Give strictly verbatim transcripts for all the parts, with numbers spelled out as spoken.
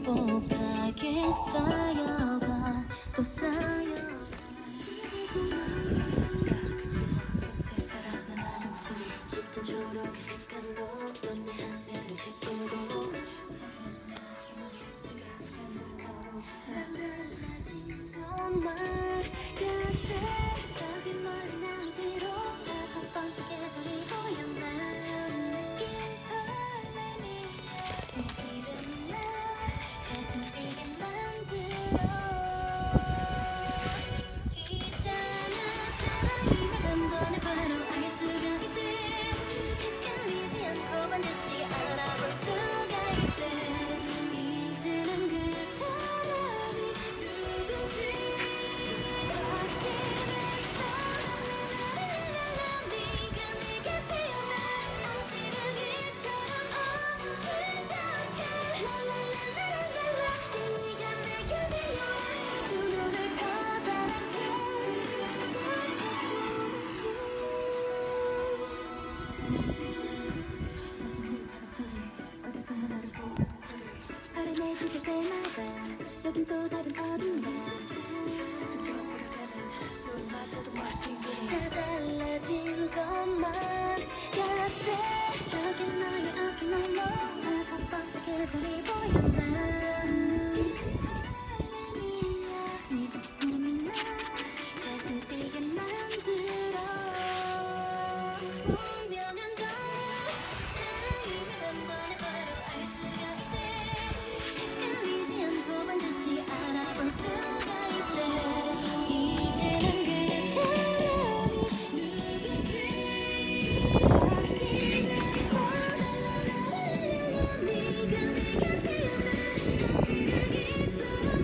행복하게 쌓여가 또 쌓여 짙은 초록의 색깔로 넌 내 하늘을 지키고 달라진 것만 같아 저기 멀리 난 뒤로 다섯 번째 계절이 보였나 처음 느낀 설렘이야 내 이름이 날 가슴 뛰게 만들어 있잖아 사랑이면 단번에 바로 알 수가 있대 헷갈리지 않고 반드시 알아볼 수가 있대 이제는 그 사람이 누군지 확신했어 라라라라 네가 내 곁에 오면 어지르기처럼 어느덧해 라라라라라라 네가 내 곁에 오면 두 눈을 커다랗게 어디선가 나를 부르는 소리 아련해 질 때마다 여긴 또 다른 어딘가 슬픈 저으로 가는 눈마저도 멋진 길이 다 달라진 것만 같아 저기 너의 앞에 넘어 다섯 번째 계절이 보였나 네 웃음이 날 가슴 뛰게 만들어 분명한 건 사랑이면 단번에 바로 알 수가 있대 헷갈리지 않고 반드시 알아볼 수가 있대 이제는 그 사람이 누군지 확신했어 라라라라라 네가 내 곁에 오면 어지르기처럼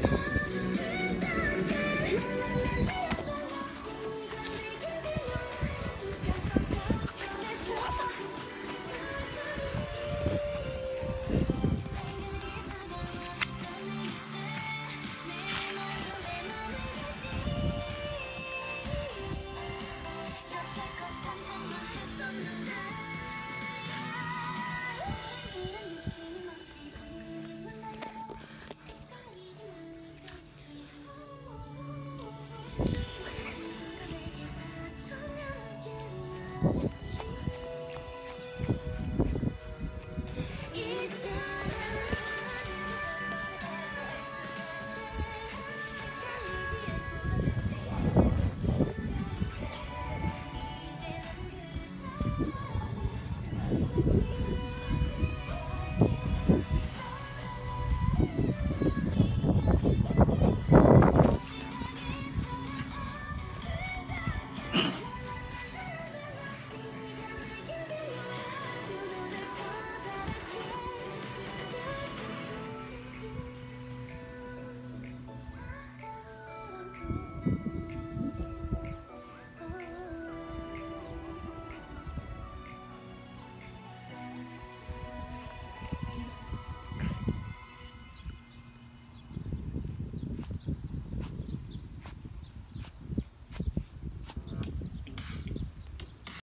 어느덧해 라라라라라라 네가 내 곁에 오면 죽어서 접근했어 있잖아